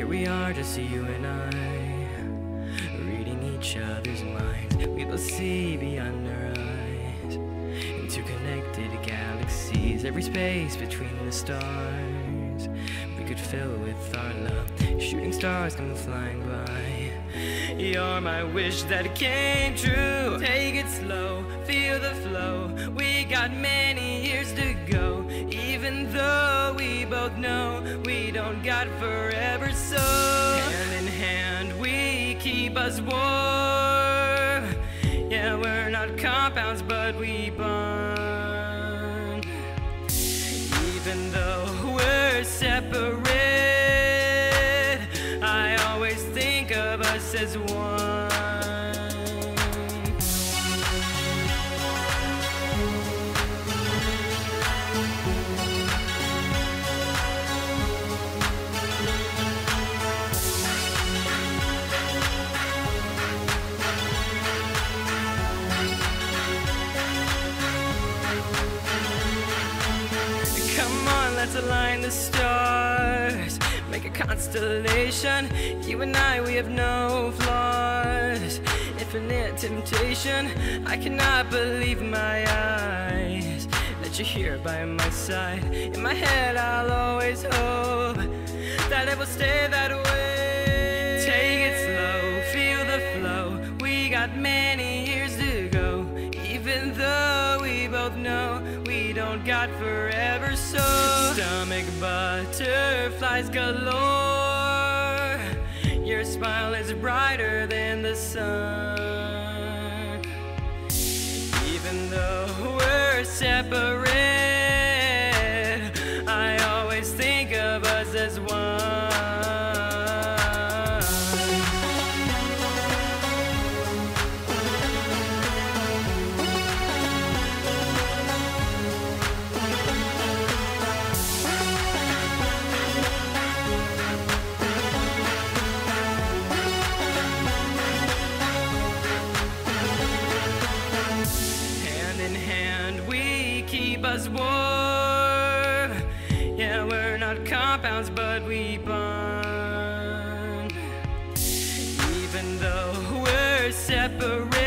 Here we are, just you and I, reading each other's minds. We both see beyond our eyes, into connected galaxies. Every space between the stars we could fill with our love. Shooting stars come flying by. You're my wish that came true. Take it slow, feel the flow. We got many years to go, even though we both know we don't got forever. So hand in hand we keep us warm. Yeah, we're not compounds, but we bond. Even though we're separate, I always think of us as one. Come on, let's align the stars, make a constellation. You and I, we have no flaws. Infinite temptation, I cannot believe my eyes that you're here by my side. In my head I'll always hope that it will stay that way. Take it slow, feel the flow. We got many years to go, even though we both know we don't got forever. So stomach butterflies galore. Your smile is brighter than the sun. Even though we're separate, I always think of us as one. Keep us warm. Yeah, we're not compounds, but we bond. Even though we're separate,